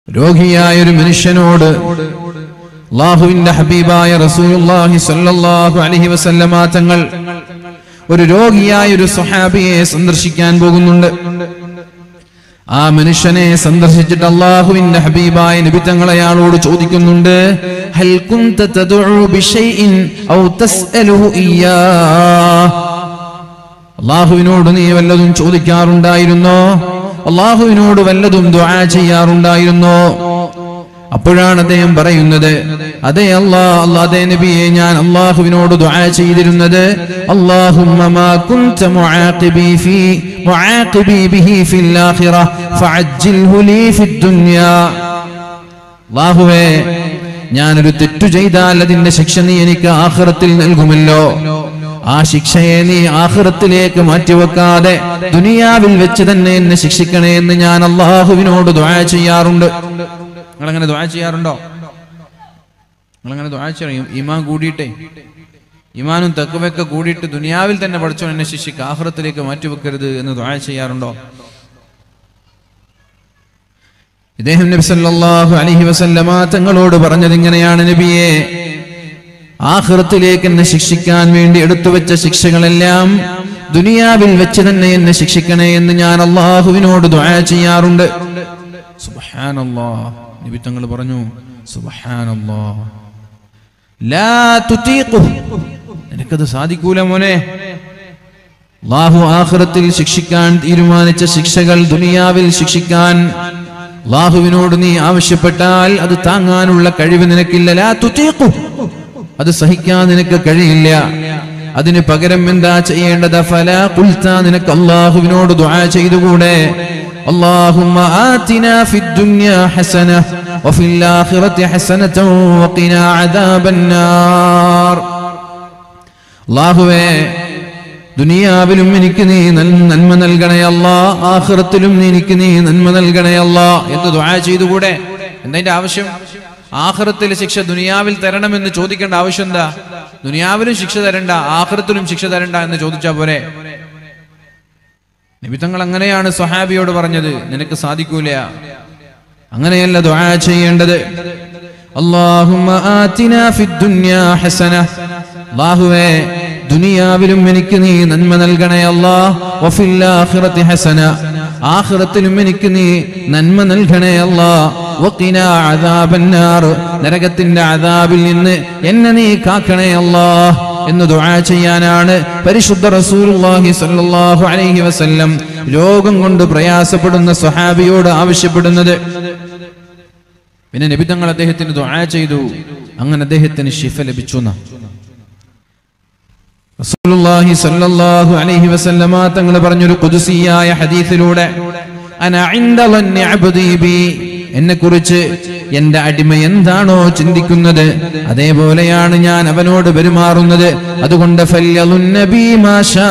രോഗിയായ ഒരു മനുഷ്യനോട് അല്ലാഹുവിന്റെ ഹബീബായ റസൂലുള്ളാഹി സ്വല്ലല്ലാഹു അലൈഹി വസല്ലമ തങ്ങൾ ഒരു രോഗിയായ ഒരു സ്വഹാബിയെ സന്ദർശിക്കാൻ പോകുന്നുണ്ട്. ആ മനുഷ്യനെ സന്ദർശിച്ചിട്ട് അല്ലാഹുവിന്റെ ഹബീബായ നബി തങ്ങൾ അയാളോട് ചോദിക്കുന്നുണ്ട്, ഹൽ കുൻത തദഉ ബിശൈഇൻ ഔ തസ്അലുഹു ഇയ്യാ, അല്ലാഹുവിനോട് നീ വല്ലതും ചോദിക്കാറുണ്ടായിരുന്നോ? അല്ലാഹുവിനോട് വല്ലതും ദുആ ചെയ്യാറുണ്ടായിരുന്നോ? അപ്പോഴാണ് അദ്ദേഹം പറയുന്നത്, അതെ അല്ലാഹുവേ നബിയെ, ഞാൻ അല്ലാഹുവിനോട് ദുആ ചെയ്തിരുന്നത്, അല്ലാഹുമ്മ മാ കുൻത മുആഖിബി ബിഹി ഫിൽ ആഖിറ ഫഅജ്ജിൽഹു ലീ ഫിദ് ദുനിയാ. അല്ലാഹുവേ, ഞാനൊരു തെറ്റു ചെയ്താൽ അതിന്റെ ശിക്ഷ നീ എനിക്ക് ആഖിറത്തിൽ നൽകുമല്ലോ. ആ ശിക്ഷയെ നീ ആഖിറത്തിലേക്ക് മാറ്റിവെക്കാതെ ദുനിയാവിൽ വെച്ച് തന്നെ എന്നെ ശിക്ഷിക്കണേ എന്ന് ഞാൻ അല്ലാഹുവിനോട് ദുആ ചെയ്യാറുണ്ട്. നിങ്ങളങ്ങനെ ദുആ ചെയ്യാറുണ്ടോ? നിങ്ങളങ്ങനെ ദുആ ചെയ്യും? ഈമാൻ കൂടിയിട്ടേ, ഈമാനും തഖ്വയൊക്കെ കൂടിയിട്ട് ദുനിയാവിൽ തന്നെ പഠിച്ചോൻ എന്നെ ശിക്ഷിക്കുക, ആഖിറത്തിലേക്ക് മാറ്റിവെക്കരുത് എന്ന് ദുആ ചെയ്യാറുണ്ടോ? ഇദ്ദേഹം നബി സല്ലല്ലാഹു അലൈഹി വസല്ലമ തങ്ങളോട് പറഞ്ഞത് ഇങ്ങനെയാണ്, നബിയെ, ആഖിറത്തിലേക്ക് എന്നെ ശിക്ഷിക്കാൻ വേണ്ടി എടുത്തുവെച്ച ശിക്ഷകളെല്ലാം ദുനിയാവിൽ വെച്ച് തന്നെ എന്നെ ശിക്ഷിക്കണേ എന്ന് ഞാൻ അല്ലാഹുവിനോട് ദുആ ചെയ്യാറുണ്ട്. സുബ്ഹാനല്ലാഹ്. നബി തങ്ങൾ പറഞ്ഞു, സുബ്ഹാനല്ലാഹ്, ലാ തുതീഖു, നിനക്കത് സാധിക്കൂല മോനെ. അല്ലാഹു ആഖിറത്തിൽ ശിക്ഷിക്കാൻ തീരുമാനിച്ച ശിക്ഷകൾ ദുനിയാവിൽ ശിക്ഷിക്കാൻ അല്ലാഹുവിനോട് നീ ആവശ്യപ്പെട്ടാൽ അത് താങ്ങാനുള്ള കഴിവ് നിനക്കില്ല. ലാ തുതീഖു, അത് സഹിക്കാൻ നിനക്ക് കഴിയില്ല. അതിന് പകരം എന്താ ചെയ്യേണ്ടത്? ഫലാ ഖുൽത, നിനക്ക് അല്ലാഹുവിനോട് ദുആ ചെയ്തുകൂടെ? اللهم آتنا في الدنيا حسنة وفي الآخرة حسنة وقنا عذاب النار. അല്ലാഹുവേ, ദുനിയാവിലും എനിക്ക് നീ നന്മ നൽകണേ അല്ലാ, ആഖിറത്തിലും എനിക്ക് നീ നന്മ നൽകണേ അല്ലാ എന്ന് ദുആ ചെയ്തുകൂടെ? എന്താ ആവശ്യം? ആഖിറത്തിലെ ശിക്ഷ ദുനിയാവിൽ തരണമെന്ന് ചോദിക്കേണ്ട ആവശ്യം എന്താ? ദുനിയാവിലും ശിക്ഷ തരണ്ട, ആഖിറത്തിലും ശിക്ഷ തരണ്ട എന്ന് ചോദിച്ചാ പോരെ? നബി തങ്ങൾ അങ്ങനെയാണ് സ്വഹാബിയോട് പറഞ്ഞത്, നിനക്ക് സാധിക്കൂല, അങ്ങനെയല്ല ദുആ ചെയ്യേണ്ടത്. അല്ലാഹുമ്മ ആതിനാ ഫിദ് ദുനിയാ ഹസന, അല്ലാഹുവേ, ദുനിയാവിലും എനിക്ക് നീ നന്മ നൽകണേ അല്ലാ, വഫിൽ ആഖിറതി ഹസന, ആഖിറത്തിലും എനിക്ക് നീ നന്മ നൽകണേ അല്ലാ, വഖിനാ അദാബന്നാർ, നരകത്തിന്റെ അദാബിൽ നിന്ന് എന്നെ നീ കാക്കണേ അല്ലാ എന്ന് ദുആ ചെയ്യാനാണ് പരിശുദ്ധ റസൂലുള്ളാഹി സ്വല്ലല്ലാഹു അലൈഹി വസല്ലം രോഗം കൊണ്ട് പ്രയാസപ്പെടുന്ന സ്വഹാബിയോട് ആവശ്യപ്പെടുന്നത്. പിന്നെ നബി തങ്ങൾ അദ്ദേഹത്തിന് ദുആ ചെയ്തു, അങ്ങനെ അദ്ദേഹത്തിന് ശിഫ ലഭിച്ചു. റസൂലുള്ളാഹി സ്വല്ലല്ലാഹു അലൈഹി വസല്ലമ തങ്ങൾ പറഞ്ഞൊരു ഖുദ്സിയായ ഹദീസിലൂടെ, അന ഇൻദ ളന്നി അബ്ദി ബി, എന്നെ കുറിച്ച് എന്റെ അടിമ എന്താണോ ചിന്തിക്കുന്നത് അതേപോലെയാണ് ഞാൻ അവനോട് പെരുമാറുന്നത്. അതുകൊണ്ട് ഫല്യളുന്നബി മാഷാ,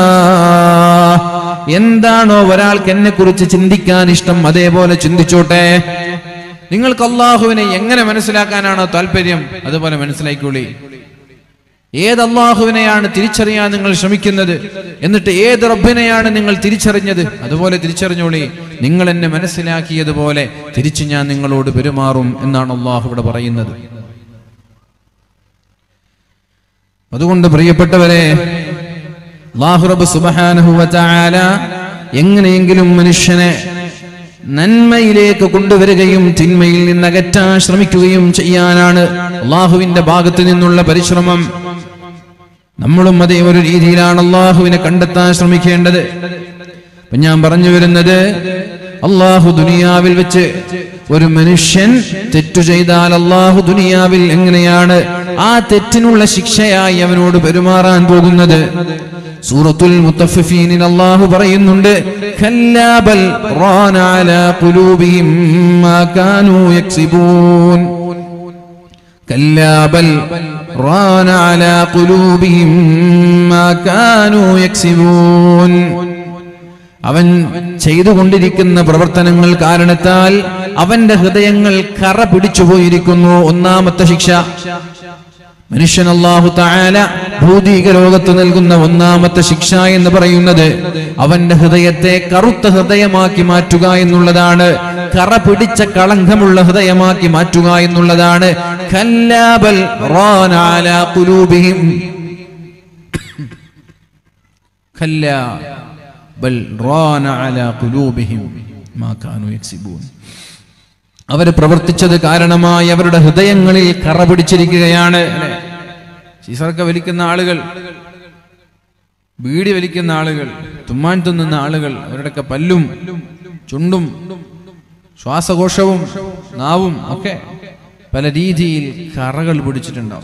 എന്താണോ ഒരാൾക്ക് എന്നെ കുറിച്ച് ചിന്തിക്കാൻ ഇഷ്ടം അതേപോലെ ചിന്തിച്ചോട്ടെ. നിങ്ങൾക്ക് അല്ലാഹുവിനെ എങ്ങനെ മനസ്സിലാക്കാനാണോ താല്പര്യം അതുപോലെ മനസ്സിലാക്കിക്കോളി. ഏത് അല്ലാഹുവിനെയാണ് തിരിച്ചറിയാൻ നിങ്ങൾ ശ്രമിക്കുന്നത്, എന്നിട്ട് ഏത് റബ്ബിനെയാണ് നിങ്ങൾ തിരിച്ചറിഞ്ഞത് അതുപോലെ തിരിച്ചറിഞ്ഞോളി. നിങ്ങൾ എന്നെ മനസ്സിലാക്കിയതുപോലെ തിരിച്ച് ഞാൻ നിങ്ങളോട് പെരുമാറും എന്നാണ് അല്ലാഹു ഇവിടെ പറയുന്നത്. അതുകൊണ്ട് പ്രിയപ്പെട്ടവരെ, അല്ലാഹു റബ്ബ് സുബ്ഹാനഹു വ തആല എങ്ങനെയെങ്കിലും മനുഷ്യനെ നന്മയിലേക്ക് കൊണ്ടുവരികയും തിന്മയിൽ നിന്ന് അകറ്റാൻ ശ്രമിക്കുകയും ചെയ്യാനാണ് അല്ലാഹുവിന്റെ ഭാഗത്ത് നിന്നുള്ള പരിശ്രമം. നമ്മളും അതേ ഒരു രീതിയിലാണ് അല്ലാഹുവിനെ കണ്ടെത്താൻ ശ്രമിക്കേണ്ടത്. അപ്പൊ ഞാൻ പറഞ്ഞു വരുന്നത്, അല്ലാഹു ദുനിയാവിൽ വെച്ച് ഒരു മനുഷ്യൻ തെറ്റു ചെയ്താൽ അല്ലാഹു ദുനിയാവിൽ എങ്ങനെയാണ് ആ തെറ്റിനുള്ള ശിക്ഷയായി അവനോട് പെരുമാറാൻ പോകുന്നത്. സൂറത്തുൽ മുത്തഫിഫീനിൽ അല്ലാഹു പറയുന്നുണ്ട്, കല്ലാ ബൽ റാന അലാ ഖുലൂബിഹിം മാ കാനൂ യക്സിബൂൻ. കല്ലാ ബൽ റാന അലാ ഖുലൂബിഹിം മാ കാനൂ യക്സിബൂൻ. അവൻ ചെയ്തുകൊണ്ടിരിക്കുന്ന പ്രവർത്തനങ്ങൾ കാരണത്താൽ അവന്റെ ഹൃദയങ്ങൾ കറ പിടിച്ചുപോയിരിക്കുന്നു. ഒന്നാമത്തെ ശിക്ഷ മനുഷ്യൻ അല്ലാഹു തആല ഭൗതിക ലോകത്ത് നൽകുന്ന ഒന്നാമത്തെ ശിക്ഷ എന്ന് പറയുന്നത് അവന്റെ ഹൃദയത്തെ കറുത്ത ഹൃദയമാക്കി മാറ്റുക എന്നുള്ളതാണ്. കറ പിടിച്ച കളങ്കമുള്ള ഹൃദയമാക്കി മാറ്റുക എന്നുള്ളതാണ്. കല്ലാ ബൽ റാന അലാ ഖുലൂബിഹിം, കല്ലാ ബൽ റാന അലാ ഖുലൂബിഹിം മാ കാനൂ യക്സിബൂൻ. അവർ പ്രവർത്തിച്ചത് കാരണമായി അവരുടെ ഹൃദയങ്ങളിൽ കറ പിടിച്ചിരിക്കുകയാണ്. സീസറൊക്കെ വലിക്കുന്ന ആളുകൾ, ബീഡി വലിക്കുന്ന ആളുകൾ, തുമ്മാൻ തിന്നുന്ന ആളുകൾ, അവരുടെയൊക്കെ പല്ലും ചുണ്ടും ശ്വാസകോശവും നാവും ഒക്കെ പല രീതിയിൽ കറകൾ പിടിച്ചിട്ടുണ്ടാവും.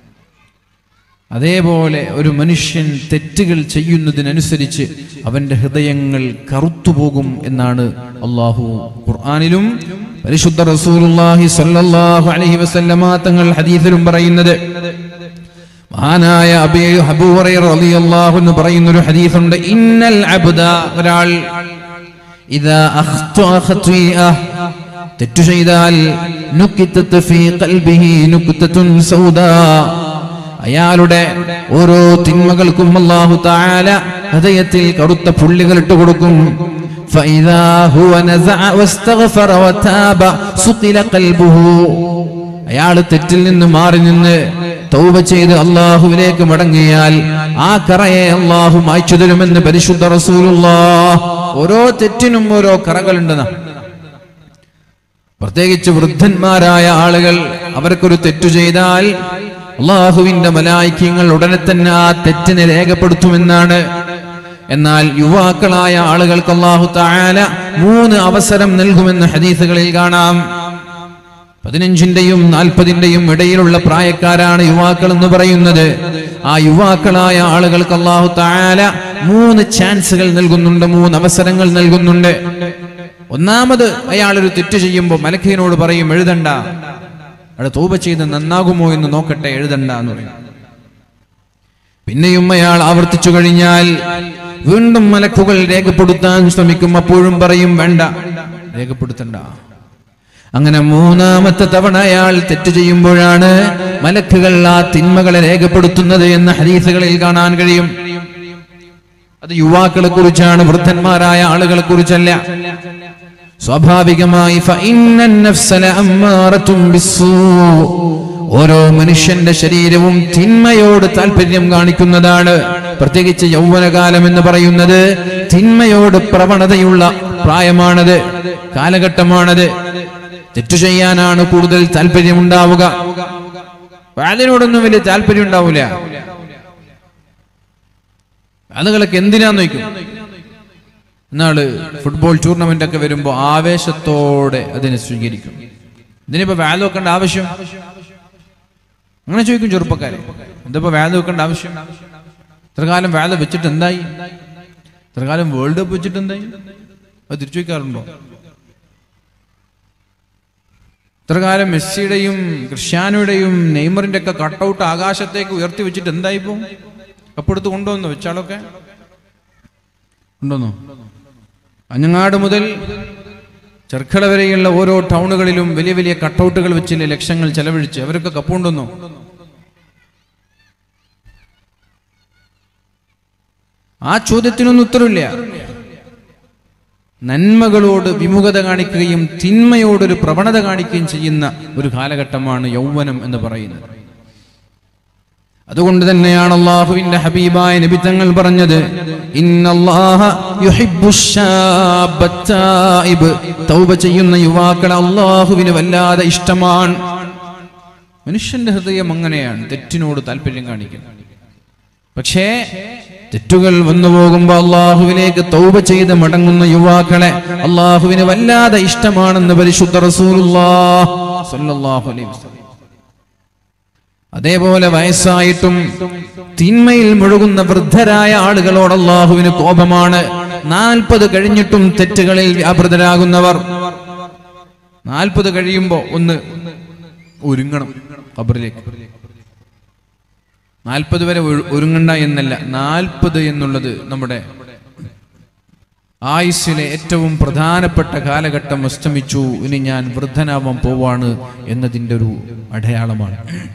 അതേപോലെ ഒരു മനുഷ്യൻ തെറ്റുകൾ ചെയ്യുന്നതിനനുസരിച്ച് അവന്റെ ഹൃദയങ്ങൾ കറുത്തുപോകും എന്നാണ് അല്ലാഹു ഖുർആനിലും പരിശുദ്ധ റസൂലുള്ളാഹി സ്വല്ലല്ലാഹു അലൈഹി വസല്ലമ തങ്ങൾ ഹദീസിലും പറയുന്നത്. മഹാനായ അബൂ ഹുറൈറ റളിയല്ലാഹു അൻഹു പറയുന്ന ഒരു ഹദീസുണ്ട്. ഇന്നൽ അബ്ദ, ഒരാൾ ഇദാ അഖ്തഅ ഖത്വീഅ, തെറ്റു ചെയ്താൽ നുക്തത ഫീ ഖൽബിഹി നുക്തതുൻ സൗദാ, അയാളുടെ ഓരോ തിന്മകൾക്കും അല്ലാഹു തആല ഹൃദയത്തിൽ കറുത്ത പുള്ളികൾ ഇട്ട് കൊടുക്കും. ഫഇദാ ഹുവ നസഅ വസ്തഗ്ഫറ വതാബ സുഖില ഖൽബുഹു, അയാൾ തെറ്റിൽ നിന്ന് മാറി നിന്ന് തൗബ ചെയ്ത് അല്ലാഹുവിലേക്ക് മടങ്ങിയാൽ ആ കറയെ അല്ലാഹു മായ്ച്ചു തരുമെന്ന് പരിശുദ്ധ റസൂലുള്ളാഹ്. ഓരോ തെറ്റിനും ഓരോ കറകളുണ്ടെന്ന, പ്രത്യേകിച്ച് വൃദ്ധന്മാരായ ആളുകൾ, അവർക്കൊരു തെറ്റു ചെയ്താൽ അല്ലാഹുവിന്റെ മലായികകൾ ഉടനെ തന്നെ ആ തെറ്റിനെ രേഖപ്പെടുത്തുമെന്നാണ്. എന്നാൽ യുവാക്കളായ ആളുകൾക്ക് അല്ലാഹു തആല 3 അവസരം നൽകുമെന്ന് ഹദീസുകളിൽ കാണാം. 15-ന്റെയും 40-ന്റെയും ഇടയിലുള്ള പ്രായക്കാരാണ് യുവാക്കൾ എന്ന് പറയുന്നത്. ആ യുവാക്കളായ ആളുകൾക്ക് അല്ലാഹു തആല 3 ചാൻസുകൾ നൽകുന്നുണ്ട്, 3 അവസരങ്ങൾ നൽകുന്നുണ്ട്. ഒന്നാമത്, അയാളൊരു തെറ്റ് ചെയ്യുമ്പോൾ മലക്കിനോട് പറയും എഴുതണ്ട, അവിടെ തൗബ ചെയ്ത് നന്നാകുമോ എന്ന് നോക്കട്ടെ, എഴുതണ്ട എന്ന് പറയും. പിന്നെയും അയാൾ ആവർത്തിച്ചു കഴിഞ്ഞാൽ വീണ്ടും മലക്കുകൾ രേഖപ്പെടുത്താൻ ശ്രമിക്കും, അപ്പോഴും പറയും വേണ്ട, രേഖപ്പെടുത്തണ്ട. അങ്ങനെ 3ാമത്തെ തവണ അയാൾ തെറ്റ് ചെയ്യുമ്പോഴാണ് മലക്കുകൾ ആ തിന്മകളെ രേഖപ്പെടുത്തുന്നത് എന്ന് ഹദീസുകളിൽ കാണാൻ കഴിയും. അത് യുവാക്കളെ കുറിച്ചാണ്, വൃദ്ധന്മാരായ ആളുകളെ കുറിച്ചല്ല. സ്വാഭാവികമായി ഓരോ മനുഷ്യന്റെ ശരീരവും തിന്മയോട് താല്പര്യം കാണിക്കുന്നതാണ്. പ്രത്യേകിച്ച് യൗവനകാലം എന്ന് പറയുന്നത് തിന്മയോട് പ്രവണതയുള്ള പ്രായമാണത്, കാലഘട്ടമാണത്. തെറ്റു ചെയ്യാനാണ് കൂടുതൽ താല്പര്യമുണ്ടാവുക. അതിനോടൊന്നും വലിയ താല്പര്യം ഉണ്ടാവില്ല. അതുകളൊക്കെ എന്തിനാന്ന് ചോദിക്കും. എന്നാള് ഫുട്ബോൾ ടൂർണമെന്റ് ഒക്കെ വരുമ്പോ ആവേശത്തോടെ അതിനെ സ്വീകരിക്കും. ഇതിനിപ്പോ വാല്യൂ വെക്കേണ്ട ആവശ്യം, അങ്ങനെ ചോദിക്കും ചെറുപ്പക്കാരെ. എന്താ വാല്യൂ വെക്കേണ്ട ആവശ്യം? ഇത്രകാലം വാല്യൂ വെച്ചിട്ട് എന്തായി? ഇത്രകാലം വേൾഡ് കപ്പ് വെച്ചിട്ട് എന്തായി? അത് തിരിച്ചു വയ്ക്കാറുണ്ടോ? ഇത്രകാലം മെസ്സിയുടെയും ക്രിസ്ത്യാനോയുടെയും നെയ്മറിന്റെ ഒക്കെ കട്ടൗട്ട് ആകാശത്തേക്ക് ഉയർത്തി വെച്ചിട്ട് എന്തായിപ്പോ? കപ്പെടുത്ത് കൊണ്ടുവന്നു വെച്ചാളൊക്കെ കൊണ്ടുവന്നു. അഞ്ഞങ്ങാട് മുതൽ ചെർക്കള വരെയുള്ള ഓരോ ടൗണുകളിലും വലിയ വലിയ കട്ടൗട്ടുകൾ വെച്ചില്ലേ ലക്ഷങ്ങൾ ചെലവഴിച്ച് അവരൊക്കെ കപ്പ് കൊണ്ടുവന്നു. ആ ചോദ്യത്തിനൊന്നും ഉത്തരവില്ല. നന്മകളോട് വിമുഖത കാണിക്കുകയും തിന്മയോടൊരു പ്രവണത കാണിക്കുകയും ചെയ്യുന്ന ഒരു കാലഘട്ടമാണ് യൗവനം എന്ന് പറയുന്നത്. അതുകൊണ്ട് തന്നെയാണ് അല്ലാഹുവിന്റെ ഹബീബായ നബി തങ്ങൾ പറഞ്ഞത്, ഇന്നല്ലാഹ യുഹിബ്ബുശ്ശാബ്ബ തായിബ്, തൗബ ചെയ്യുന്ന യുവാക്കളെ അല്ലാഹുവിന് വല്ലാതെ ഇഷ്ടമാണ്. മനുഷ്യന്റെ ഹൃദയം അങ്ങനെയാണ്, തെറ്റിനോട് താല്പര്യം കാണിക്കുന്നത്. പക്ഷേ തെറ്റുകൾ വന്നു പോകുമ്പോ അല്ലാഹുവിലേക്ക് തൗബ ചെയ്ത് മടങ്ങുന്ന യുവാക്കളെ അല്ലാഹുവിന് വല്ലാതെ ഇഷ്ടമാണെന്ന് പരിശുദ്ധ റസൂലുള്ളാഹി സ്വല്ലല്ലാഹു അലൈഹി വസല്ലം. അതേപോലെ വയസ്സായിട്ടും തിന്മയിൽ മുഴുകുന്ന വൃദ്ധരായ ആളുകളോട് അല്ലാഹുവിന് കോപമാണ്. 40 കഴിഞ്ഞിട്ടും തെറ്റുകളിൽ വ്യാപൃതരാകുന്നവർ. 40 കഴിയുമ്പോ ഒന്ന് ഒരുങ്ങണം ഖബറിലേക്ക്. 40 വരെ ഒരുങ്ങണ്ട എന്നല്ല, 40 എന്നുള്ളത് നമ്മുടെ ആയുസ്സിലെ ഏറ്റവും പ്രധാനപ്പെട്ട കാലഘട്ടം അസ്തമിച്ചു, ഇനി ഞാൻ വൃദ്ധനാവാൻ പോവാണ് എന്നതിൻ്റെ ഒരു അടയാളമാണ്.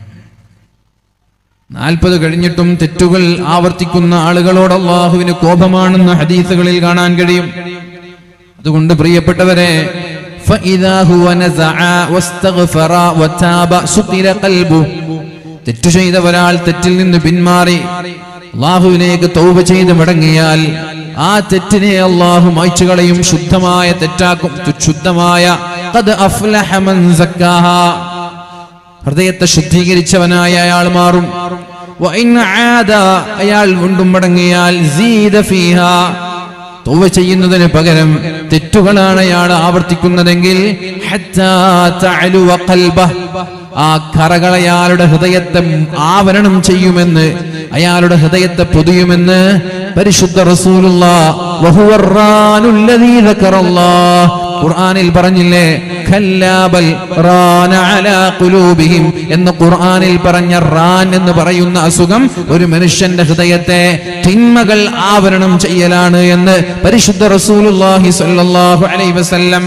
40 കഴിഞ്ഞിട്ടും തെറ്റുകൾ ആവർത്തിക്കുന്ന ആളുകളോട് അല്ലാഹുവിന് കോപമാണെന്ന് ഹദീസുകളിൽ കാണാൻ കഴിയും. അതുകൊണ്ട് പ്രിയപ്പെട്ടവരെ, فإذا هو نزع واستغفر وتاب سقل قلبه തെറ്റു ചെയ്ത ഒരാൾ തെറ്റിൽ നിന്ന് പിന്മാറി അല്ലാഹുവിലേക്ക് തൗബ ചെയ്ത് മടങ്ങിയാൽ ആ തെറ്റിനെ അല്ലാഹു മായ്ച്ചു കളയും, ശുദ്ധമായ തെറ്റാക്കും. ശുദ്ധമായ ഖദ് അഫ്ലഹ മൻ സക്കാഹ, ഹൃദയത്തെ ശുദ്ധീകരിച്ചവനായ അയാൾ മാറും. വ ഇൻ ആദ, അയാൾ വീണ്ടും മടങ്ങിയാൽ സീദ ഫീഹാ, തൗബ ചെയ്യുന്നതിന് പകരം തെറ്റുകളാണ് അയാൾ ആവർത്തിക്കുന്നതെങ്കിൽ ഹത്താ തഅലു ഖൽബഹ്, ആ കറകൾ അയാളുടെ ഹൃദയത്തെ ആവരണം ചെയ്യുമെന്ന്, അയാളുടെ ഹൃദയത്തെ പൊതിയുമെന്ന് പരിശുദ്ധ റസൂലുള്ളാഹ് വഹുവറാനുല്ലദീ ദക്കറല്ലാഹ് ഖുർആനിൽ പറഞ്ഞില്ലേ? ഖല്ലാ ബൽ റാന അലാ ഖുലൂബിഹിം എന്ന് ഖുർആനിൽ പറഞ്ഞ റാൻ എന്ന് പറയുന്ന അസുഖം ഒരു മനുഷ്യന്റെ ഹൃദയത്തെ തിന്മകൾ ആവരണം ചെയ്യലാണ് എന്ന് പരിശുദ്ധ റസൂലുള്ളാഹി സ്വല്ലല്ലാഹു അലൈഹി വസല്ലം.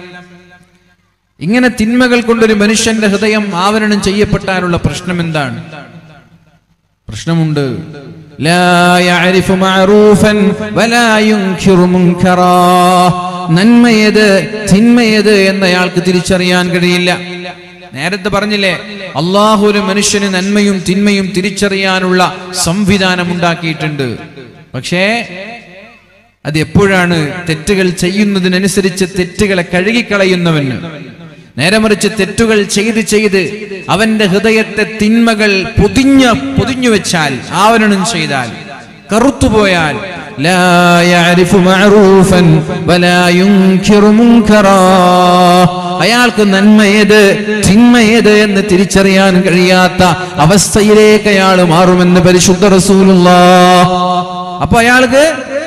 ഇങ്ങനെ തിന്മകൾ കൊണ്ടൊരു മനുഷ്യന്റെ ഹൃദയം ആവരണം ചെയ്യപ്പെട്ടാലുള്ള പ്രശ്നം എന്താണ്? പ്രശ്നമുണ്ട്. ലാ യഅരിഫു മഅറൂഫൻ വലാ യുൻകിറു മുൻകറാ, നന്മയേത് തിന്മയേത് എന്നയാൾക്ക് തിരിച്ചറിയാൻ കഴിയില്ല. നേരത്തെ പറഞ്ഞില്ലേ, അല്ലാഹു ഒരു മനുഷ്യന് നന്മയും തിന്മയും തിരിച്ചറിയാനുള്ള സംവിധാനം ഉണ്ടാക്കിയിട്ടുണ്ട്. പക്ഷേ അത് എപ്പോഴാണ്? തെറ്റുകൾ ചെയ്യുന്നതിനനുസരിച്ച് തെറ്റുകളെ കഴുകിക്കളയുന്നവന്. നേരെ മറിച്ച് തെറ്റുകൾ ചെയ്ത് അവന്റെ ഹൃദയത്തെ തിന്മകൾ പൊതിഞ്ഞു വെച്ചാൽ, ആവരണം ചെയ്താൽ, കറുത്തുപോയാൽ, ലാ യഅരിഫു മഅറൂഫൻ വലാ യുൻകിറു മുൻകറാ, അയാൾക്ക് നന്മയേത് തിന്മയേത് എന്ന് തിരിച്ചറിയാൻ കഴിയാത്ത അവസ്ഥയിലേക്ക് അയാൾ മാറുമെന്ന് പരിശുദ്ധ റസൂലുള്ളാഹ്. അപ്പൊ അയാൾക്ക്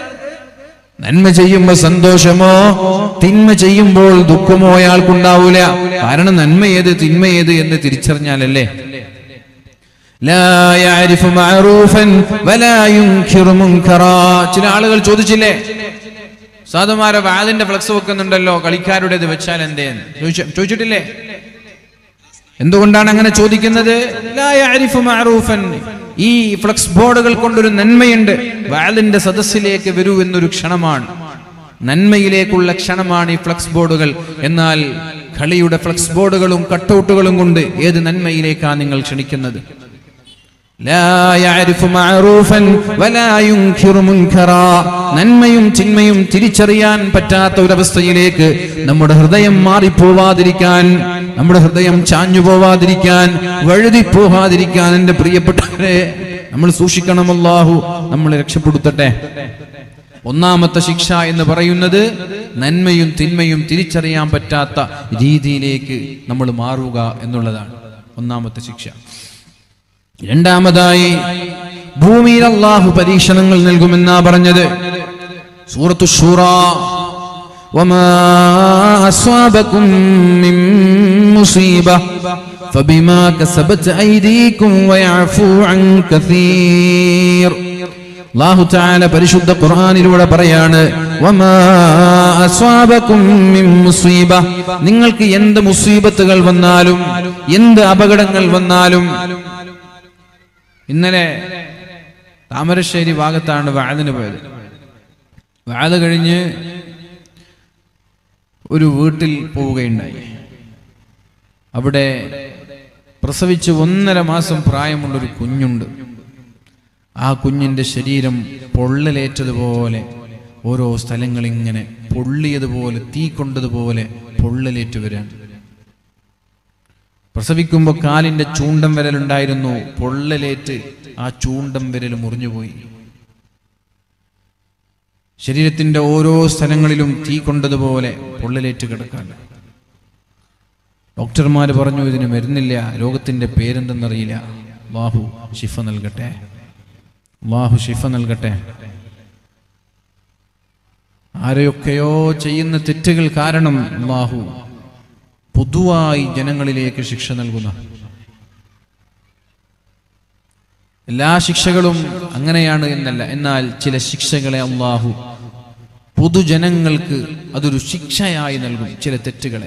നന്മ ചെയ്യുമ്പോ സന്തോഷമോ തിന്മ ചെയ്യുമ്പോൾ ദുഃഖമോ അയാൾക്കുണ്ടാവൂല. കാരണം നന്മയേത് തിന്മയേത് എന്ന് തിരിച്ചറിഞ്ഞാലല്ലേ. ലാ യഅരിഫു മഅറൂഫൻ വലാ യുൻകിറു മുൻകറാ. ചില ആളുകൾ ചോദിച്ചില്ലേ, സാധുമാരെ വാദിന്റെ ഫ്ലക്സ് വെക്കുന്നുണ്ടല്ലോ, കളിക്കാരുടേത് വെച്ചാൽ എന്തേന്ന് ചോദിച്ചിട്ടില്ലേ? എന്തുകൊണ്ടാണ് അങ്ങനെ ചോദിക്കുന്നത്? ലാ യഅരിഫു മഅറൂഫൻ, ഈ ഫ്ലക്സ് ബോർഡുകൾ കൊണ്ടൊരു നന്മയുണ്ട്. വാലിന്റെ സദസ്സിലേക്ക് വരൂ എന്നൊരു ക്ഷണമാണ്, നന്മയിലേക്കുള്ള ക്ഷണമാണ് ഈ ഫ്ലക്സ് ബോർഡുകൾ. എന്നാൽ കളിയുടെ ഫ്ലക്സ് ബോർഡുകളും കട്ടൗട്ടുകളും കൊണ്ട് ഏത് നന്മയിലേക്കാണ് നിങ്ങൾ ക്ഷണിക്കുന്നത്? ലാ യഅരിഫു മഅറൂഫൻ വലാ യുൻകിറു മുൻകറാ, നന്മയും തിന്മയും തിരിച്ചറിയാൻ പറ്റാത്ത ഒരവസ്ഥയിലേക്ക് നമ്മുടെ ഹൃദയം മാറിപ്പോവാതിരിക്കാൻ, നമ്മുടെ ഹൃദയം ചാഞ്ഞു പോവാതിരിക്കാൻ, വഴുതിപ്പോവാതിരിക്കാൻ എന്റെ പ്രിയപ്പെട്ടവരെ നമ്മൾ സൂക്ഷിക്കണം. അല്ലാഹു നമ്മളെ രക്ഷപ്പെടുത്തട്ടെ. ഒന്നാമത്തെ ശിക്ഷ എന്ന് പറയുന്നത് നന്മയും തിന്മയും തിരിച്ചറിയാൻ പറ്റാത്ത രീതിയിലേക്ക് നമ്മൾ മാറുക എന്നുള്ളതാണ് ഒന്നാമത്തെ ശിക്ഷ. രണ്ടാമതായി ഭൂമിയിൽ അല്ലാഹു പരീക്ഷണങ്ങൾ നൽകുമെന്നാ പറഞ്ഞത്. സൂറത്തു ശൂറാ, വമാ അസ്വാബകും മിൻ മുസീബ ഫബിമാ കസബത് ഐദീകും വയഅഫു അൻ കസീർ. അല്ലാഹു തആല പരിശുദ്ധ ഖുർആനിലൂടെ പറയാണ്, വമാ അസ്വാബകും മിൻ മുസീബ, നിങ്ങൾക്ക് എന്ത് മുസീബത്തുകൾ വന്നാലും എന്ത് അപകടങ്ങൾ വന്നാലും. ഇന്നലെ താമരശ്ശേരി ഭാഗത്താണ് വഅദിന് പോയത്. വഅദ് കഴിഞ്ഞ് ഒരു വീട്ടിൽ പോവുകയുണ്ടായി. അവിടെ പ്രസവിച്ച് 1.5 മാസം പ്രായമുള്ളൊരു കുഞ്ഞുണ്ട്. ആ കുഞ്ഞിന്റെ ശരീരം പൊള്ളലേറ്റതുപോലെ, ഓരോ സ്ഥലങ്ങളിങ്ങനെ പൊള്ളിയതുപോലെ, തീ കൊണ്ടതുപോലെ പൊള്ളലേറ്റ് വരാൻ. പ്രസവിക്കുമ്പോൾ കാലിന്റെ ചൂണ്ടം വിരലുണ്ടായിരുന്നു, പൊള്ളലേറ്റ് ആ ചൂണ്ടം വിരൽ മുറിഞ്ഞുപോയി. ശരീരത്തിന്റെ ഓരോ സ്ഥലങ്ങളിലും തീ കൊണ്ടതുപോലെ പൊള്ളലേറ്റ് കിടക്കാൻ. ഡോക്ടർമാര് പറഞ്ഞു, ഇതിന് മരുന്നില്ല, രോഗത്തിന്റെ പേരെന്തെന്നറിയില്ല. അല്ലാഹു ശിഫ നൽകട്ടെ, അല്ലാഹു ശിഫ നൽകട്ടെ. ആരെയൊക്കെയോ ചെയ്യുന്ന തെറ്റുകൾ കാരണം അല്ലാഹു പൊതുവായി ജനങ്ങളിലേക്ക് ശിക്ഷ നൽകുന്ന. എല്ലാ ശിക്ഷകളും അങ്ങനെയാണ് എന്നല്ല, എന്നാൽ ചില ശിക്ഷകളെ അല്ലാഹു പൊതുജനങ്ങൾക്ക് അതൊരു ശിക്ഷയായി നൽകും. ചില തെറ്റുകളെ,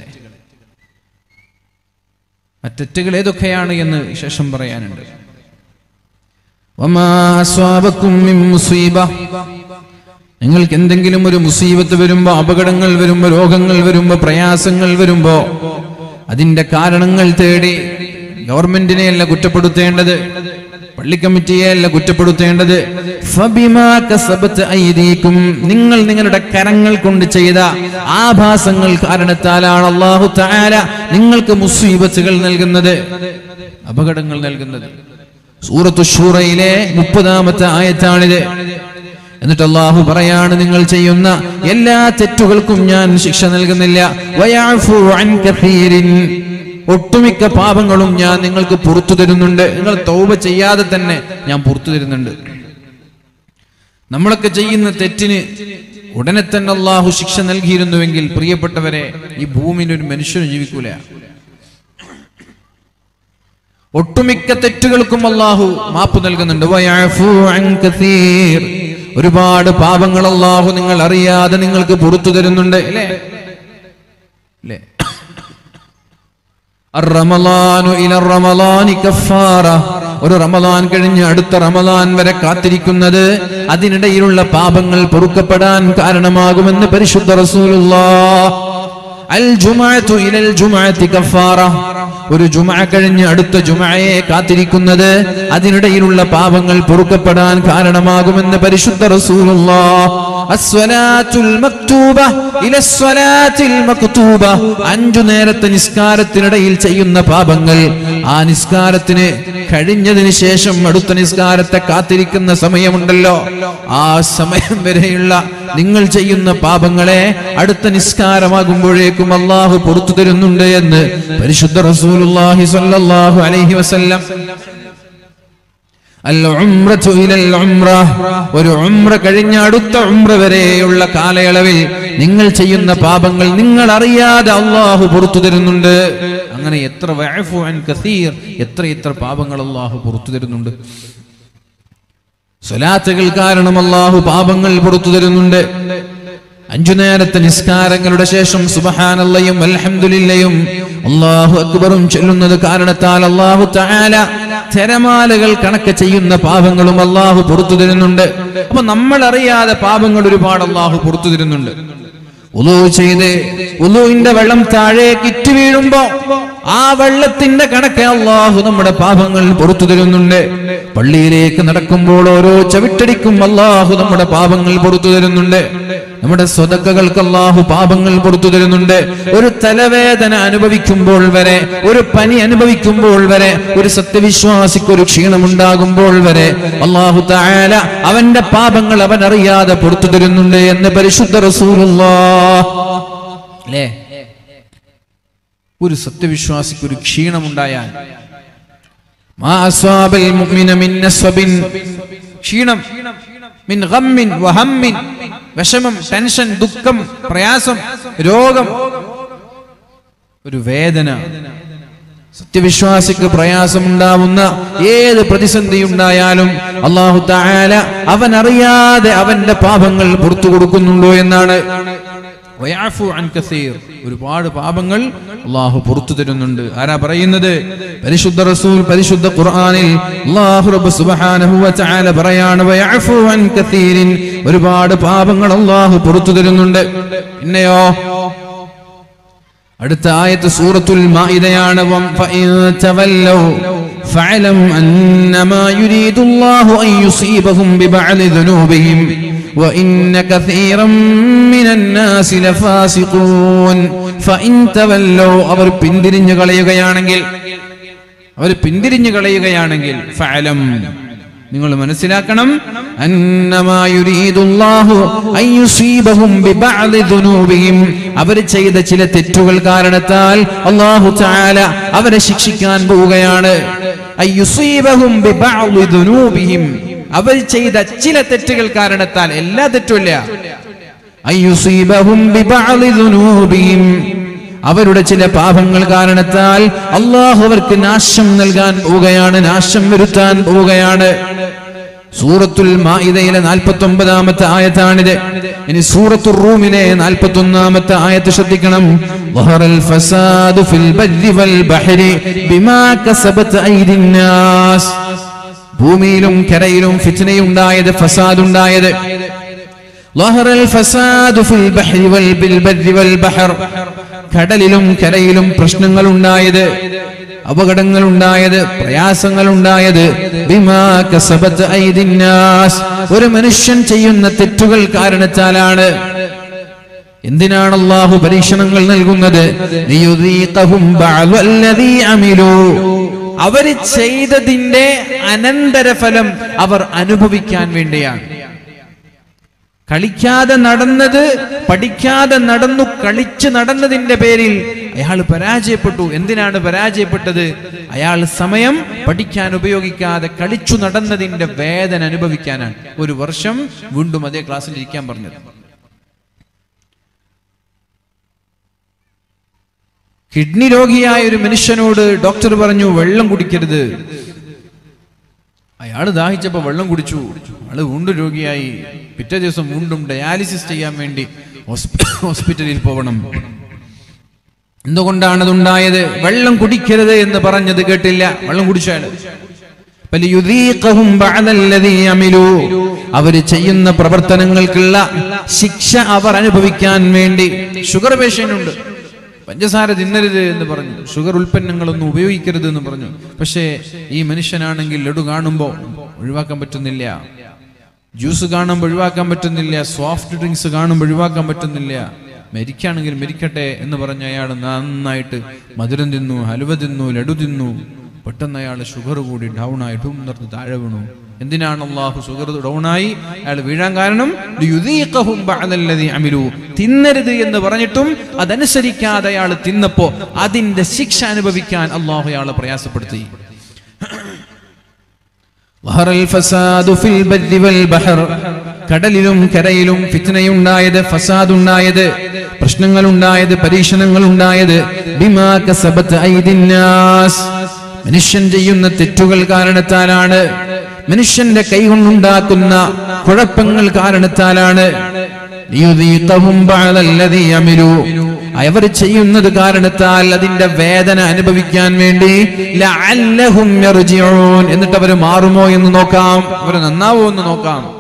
ആ തെറ്റുകൾ ഏതൊക്കെയാണ് എന്ന് ശേഷം പറയാനുണ്ട്. വമാ അസ്വാബകും മിൻ മുസീബ, നിങ്ങൾക്ക് എന്തെങ്കിലും ഒരു മുസീബത്ത് വരുമ്പോ, അപകടങ്ങൾ വരുമ്പോ, രോഗങ്ങൾ വരുമ്പോ, പ്രയാസങ്ങൾ വരുമ്പോ അതിന്റെ കാരണങ്ങൾ തേടി ഗവൺമെന്റിനെയല്ല കുറ്റപ്പെടുത്തേണ്ടത്, പള്ളി കമ്മിറ്റിയെയല്ല കുറ്റപ്പെടുത്തേണ്ടത്. ഫബിമാ കസബത് ഐദീകും, നിങ്ങൾ നിങ്ങളുടെ കരങ്ങൾ കൊണ്ട് ചെയ്ത ആഭാസങ്ങൾ കാരണത്താലാണ് അല്ലാഹു തആല നിങ്ങൾക്ക് മുസീബത്തുകൾ നൽകുന്നത്, അപകടങ്ങൾ നൽകുന്നത്. സൂറത്തു ശൂറയിലെ 30-ാമത്തെ ആയത്താണിത്. എന്നിട്ട് അല്ലാഹു പറയാണ്, നിങ്ങൾ ചെയ്യുന്ന എല്ലാ തെറ്റുകൾക്കും ഞാൻ ശിക്ഷ നൽകുന്നില്ല. വയഅഫു അൻ കസീരിൻ, ഒട്ടുമിക്ക പാപങ്ങളും ഞാൻ നിങ്ങൾക്ക് പുറത്തു തരുന്നുണ്ട്. നിങ്ങൾ തൗബ ചെയ്യാതെ തന്നെ ഞാൻ പുറത്തു തരുന്നുണ്ട്. നമ്മളൊക്കെ ചെയ്യുന്ന തെറ്റിന് ഉടനെ തന്നെ അല്ലാഹു ശിക്ഷ നൽകിയിരുന്നുവെങ്കിൽ പ്രിയപ്പെട്ടവരെ, ഈ ഭൂമിയിൽ ഒരു മനുഷ്യന് ജീവിക്കൂല. ഒട്ടുമിക്ക തെറ്റുകൾക്കും അല്ലാഹു മാപ്പ് നൽകുന്നുണ്ട്. വയഅഫു അൻ കസീർ, ഒരുപാട് പാപങ്ങൾ അല്ലാഹു നിങ്ങൾ അറിയാതെ നിങ്ങൾക്ക് പുറത്തു തരുന്നുണ്ട്. അല്ലേ അല്ലേ? അർ-റമളാനു ഇല റമളാനി കഫാറ, ഒരു റമളാൻ കഴിഞ്ഞ് അടുത്ത റമളാൻ വരെ കാത്തിരിക്കുന്നത് അതിനിടയിലുള്ള പാപങ്ങൾ പൊറുക്കപ്പെടാൻ കാരണമാകുമെന്ന് പരിശുദ്ധ റസൂലുള്ളാഹ്. അൽ ജുമഅതു ഇലൽ ജുമഅതി കഫാറ, ഒരു ജുമഅ കഴിഞ്ഞ് അടുത്ത ജുമഅയെ കാത്തിരിക്കുന്നത് അതിനിടയിലുള്ള പാപങ്ങൾ പൊറുക്കപ്പെടാൻ കാരണമാകുമെന്ന് പരിശുദ്ധ റസൂലുള്ളാഹ്. അസ്സലാത്തുൽ മക്തൂബ ഇലസ്സലാത്തിൽ മക്തൂബ, 5 നേരത്തെ നിസ്കാരത്തിനിടയിൽ ചെയ്യുന്ന പാപങ്ങൾ ആ നിസ്കാരത്തിന് കഴിഞ്ഞതിന് ശേഷം അടുത്ത നിസ്കാരത്തെ കാത്തിരിക്കുന്ന സമയമുണ്ടല്ലോ, ആ സമയം വരെയുള്ള നിങ്ങൾ ചെയ്യുന്ന പാപങ്ങളെ അടുത്ത നിസ്കാരമാകുമ്പോഴേക്കും അല്ലാഹു പുറത്തു തരുന്നുണ്ട് എന്ന് പരിശുദ്ധ റസൂലുള്ളാഹി സ്വല്ലല്ലാഹു അലൈഹി വസല്ലം. അൽ-ഉംറതു ഇലൽ ഉംറ, ഒരു ഉംറ കഴിഞ്ഞ അടുത്ത ഉംറ വരെയുള്ള കാലയളവിൽ നിങ്ങൾ ചെയ്യുന്ന പാപങ്ങൾ നിങ്ങൾ അറിയാതെ അല്ലാഹു പുറത്തു തരുന്നുണ്ട്. അങ്ങനെ എത്ര വഅഫു അൻ കസീർ, എത്ര പാപങ്ങൾ അല്ലാഹു പുറത്തു തരുന്നുണ്ട്. സ്വലാത്തുകൾ കാരണം അല്ലാഹു പാപങ്ങൾ പുറത്തു തരുന്നുണ്ട്. 5 നേരത്തെ നിസ്കാരങ്ങളുടെ ശേഷം സുബ്ഹാനല്ലാഹും അൽഹംദുലില്ലയും അല്ലാഹു അക്ബറും ചൊല്ലുന്നത് കാരണത്താൽ അല്ലാഹു തആല തിരമാലകൾ കണക്ക് ചെയ്യുന്ന പാപങ്ങളും അല്ലാഹു പുറത്തു തരുന്നുണ്ട്. അപ്പൊ നമ്മൾ അറിയാതെ പാപങ്ങൾ ഒരുപാട് അല്ലാഹു പുറത്തു തരുന്നുണ്ട്. വുളൂ ചെയ്ത് വുളൂവിന്റെ വെള്ളം താഴേക്ക് ഇറ്റ് വീഴുമ്പോ ആ വെള്ളത്തിന്റെ കണക്കെ അല്ലാഹു നമ്മുടെ പാപങ്ങൾ പുറത്തു തരുന്നുണ്ട്. പള്ളിയിലേക്ക് നടക്കുമ്പോൾ ഓരോ ചവിട്ടടിക്കും അല്ലാഹു നമ്മുടെ പാപങ്ങൾ പുറത്തു തരുന്നുണ്ട്. നമ്മുടെ സ്വതക്കകൾക്ക് അല്ലാഹു പാപങ്ങൾ പുറത്തു തരുന്നുണ്ട്. ഒരു തലവേദന അനുഭവിക്കുമ്പോൾ വരെ, ഒരു പനി അനുഭവിക്കുമ്പോൾ വരെ, ഒരു സത്യവിശ്വാസിക്ക് ഒരു ക്ഷീണമുണ്ടാകുമ്പോൾ വരെ അല്ലാഹു തആല അവന്റെ പാപങ്ങൾ അവൻ അറിയാതെ പുറത്തു തരുന്നുണ്ട് എന്ന് പരിശുദ്ധ റസൂലുള്ളാഹ്. അല്ലേ? ഒരു സത്യവിശ്വാസിക്ക് ഒരു ക്ഷീണമുണ്ടായാൽ, മാ അസ്വാബൽ മുഅ്മിന മിൻ നസ്ബിൻ, ക്ഷീണം, മിൻ ഗമ്മിൻ വഹമ്മിൻ, വിഷമം, ടെൻഷൻ, ദുഃഖം, പ്രയാസം, രോഗം, ഒരു വേദന. സത്യവിശ്വാസിക്ക് പ്രയാസമുണ്ടാവുന്ന ഏത് പ്രതിസന്ധി ഉണ്ടായാലും അല്ലാഹു തആല അവൻ അറിയാതെ അവന്റെ പാപങ്ങൾ പുറത്തു കൊടുക്കുന്നുണ്ടോ എന്നാണ്. വയഅഫു അൻ കസീർ, ഒരുപാട് പാപങ്ങൾ അല്ലാഹു പുറത്തു തരുന്നുണ്ട്. ആരാ പറയുന്നത്? പരിശുദ്ധ റസൂൽ പരിശുദ്ധ ഖുർആനിൽ അല്ലാഹു റബ്ബ് സുബ്ഹാനഹു വ തആല പറയാണ്, വയഅഫു അൻ കസീരിൻ, ഒരുപാട് പാപങ്ങൾ അല്ലാഹു പുറത്തു തരുന്നുണ്ട്. പിന്നെയോ അടുത്ത ആയത്ത് സൂറത്തുൽ മാഇദയാണ്. ഫഇൻ തവല്ലൗ ഫഅലം അന്നമാ യുരീദുല്ലാഹു അൻ യുസീബഹും ബിബഅദി ദുനൂബിഹിം وإن كثيرا من الناس لفاسقون. فإن تولوا, അവർ പിന്തിരിഞ്ഞു കളയുകയാണെങ്കിൽ ഫഅലം, നിങ്ങൾ മനസ്സിലാക്കണം, അന്നമാ യുരീദുല്ലാഹു അൻ യുസീബഹും ബിബഅദി ദുനൂബിഹിം, അവർ ചെയ്ത ചില തെറ്റുകൾ കാരണത്താൽ അല്ലാഹു തആല അവരെ ശിക്ഷിക്കാൻ പോവുകയാണ്. അൻ യുസീബഹും ബിബഅദി ദുനൂബിഹിം, അവർ ചെയ്ത ചില തെറ്റുകൾ കാരണത്താൽ, എല്ലാ തെറ്റുമില്ല, അയ്യുസീബഹും ബിബഅദി ദുനൂബിഹിം, അവരുടെ ചില പാപങ്ങൾ കാരണത്താൽ അല്ലാഹു അവർക്ക് നാശം നൽകാൻ പോവുകയാണ്, നാശം വരുത്താൻ പോവുകയാണ്. സൂറത്തുൽ മാഇദയിലെ 49-ാമത്തെ ആയത്താണിത്. ഇനി സൂറത്തുർ റൂമിലെ 41-ാമത്തെ ആയത്ത് ശ്രദ്ധിക്കണം. വഹറൽ ഫസാദു ഫിൽ ബർരി വൽ ബഹരി ബിമാ കസബത് ഐദിൻ നാസ്, ഭൂമിയിലും കരയിലും ഫിത്നയുണ്ടായത്, ഫസാദുണ്ടായത്. ളഹറൽ ഫസാദു ഫിൽ ബഹ്രി വൽ ബിൽബർരി വൽ ബഹർ, കടലിലും കരയിലും പ്രശ്നങ്ങൾ ഉണ്ടായത്, അപകടങ്ങൾ ഉണ്ടായത്, പ്രയാസങ്ങൾ ഉണ്ടായത് ബിമാ കസബത് ഐദിന്നാസ്, ഒരു മനുഷ്യൻ ചെയ്യുന്ന തെറ്റുകൾ കാരണത്താലാണ്. എന്തിനാണ് അല്ലാഹു പരീക്ഷണങ്ങൾ നൽകുന്നത്? ലിയുദീഖഹും ബഅദല്ലദീ അമിലൂ, അവർ ചെയ്തതിന്റെ അനന്തരഫലം അവർ അനുഭവിക്കാൻ വേണ്ടിയാണ്. കളിക്കാതെ നടന്നത്, പഠിക്കാതെ നടന്നു, കളിച്ച് നടന്നതിന്റെ പേരിൽ അയാൾ പരാജയപ്പെട്ടു. എന്തിനാണ് പരാജയപ്പെട്ടത്? അയാൾ സമയം പഠിക്കാൻ ഉപയോഗിക്കാതെ കളിച്ചു നടന്നതിന്റെ വേദന അനുഭവിക്കാനാണ്. ഒരു വർഷം വീണ്ടും അതേ ക്ലാസ്സിൽ ഇരിക്കാൻ പറഞ്ഞത്. കിഡ്നി രോഗിയായ ഒരു മനുഷ്യനോട് ഡോക്ടർ പറഞ്ഞു വെള്ളം കുടിക്കരുത്. അയാൾ ദാഹിച്ചപ്പോ വെള്ളം കുടിച്ചു. അയാൾ വീണ്ടും രോഗിയായി. പിറ്റേ ദിവസം വീണ്ടും ഡയാലിസിസ് ചെയ്യാൻ വേണ്ടി ഹോസ്പിറ്റലിൽ പോകണം. എന്തുകൊണ്ടാണ് അതുണ്ടായത്? വെള്ളം കുടിക്കരുത് എന്ന് പറഞ്ഞത് കേട്ടില്ല, വെള്ളം കുടിച്ചാണ്. അവര് ചെയ്യുന്ന പ്രവർത്തനങ്ങൾക്കുള്ള ശിക്ഷ അവർ അനുഭവിക്കാൻ വേണ്ടി. ഷുഗർ പേഷ്യന്റ് ഉണ്ട്, പഞ്ചസാര തിന്നരുത് എന്ന് പറഞ്ഞു, ഷുഗർ ഉൽപ്പന്നങ്ങളൊന്നും ഉപയോഗിക്കരുത് എന്ന് പറഞ്ഞു. പക്ഷേ ഈ മനുഷ്യനാണെങ്കിൽ ലഡു കാണുമ്പോൾ ഒഴിവാക്കാൻ പറ്റുന്നില്ല, ജ്യൂസ് കാണുമ്പോൾ ഒഴിവാക്കാൻ പറ്റുന്നില്ല, സോഫ്റ്റ് ഡ്രിങ്ക്സ് കാണുമ്പോൾ ഒഴിവാക്കാൻ പറ്റുന്നില്ല. മരിക്കുകയാണെങ്കിൽ മരിക്കട്ടെ എന്ന് പറഞ്ഞ അയാൾ നന്നായിട്ട് മധുരം തിന്നു, ഹലുവ തിന്നു, ലഡു തിന്നു. പെട്ടെന്ന് അയാൾ ഷുഗർ കൂടി ഡൗൺ ആയി നിർത്തി താഴെ വീണു. എന്തിനാണ് അള്ളാഹു ഷുഗർ ഡൗണായി അയാൾ വീഴാൻ കാരണം? തിന്നരുത് എന്ന് പറഞ്ഞിട്ടും അതനുസരിക്കാതെ അയാൾ തിന്നപ്പോ അതിന്റെ ശിക്ഷ അനുഭവിക്കാൻ അള്ളാഹു അയാളെ പ്രയാസപ്പെടുത്തി. കടലിലും കരയിലും ഫിത്നയുണ്ടായത്, ഫസാദുണ്ടായത്, പ്രശ്നങ്ങളുണ്ടായത്, പരീക്ഷണങ്ങൾ ഉണ്ടായത് ബിമാ കസബത് ഐദിന്നാസ്, മനുഷ്യൻ ചെയ്യുന്ന തെറ്റുകൾ കാരണത്താലാണ്, മനുഷ്യന്റെ കൈകൊണ്ടുണ്ടാക്കുന്ന കുഴപ്പങ്ങൾ കാരണത്താലാണ്. അവർ ചെയ്യുന്നത് കാരണത്താൽ അതിന്റെ വേദന അനുഭവിക്കാൻ വേണ്ടി ലഅല്ലഹും യർജിഊൻ, എന്നിട്ട് അവർ മാറുമോ എന്ന് നോക്കാം, അവർ നന്നാവോ എന്ന് നോക്കാം.